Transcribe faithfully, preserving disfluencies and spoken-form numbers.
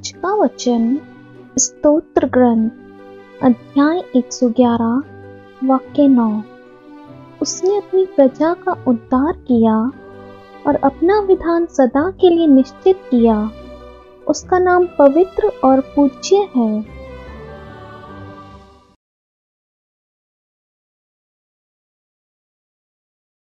आज का वचन स्तोत्र ग्रंथ अध्याय एक सौ ग्यारह वाक्य नौ। उसने अपनी प्रजा का उद्धार किया और अपना विधान सदा के लिए निश्चित किया। उसका नाम पवित्र और पूज्य है।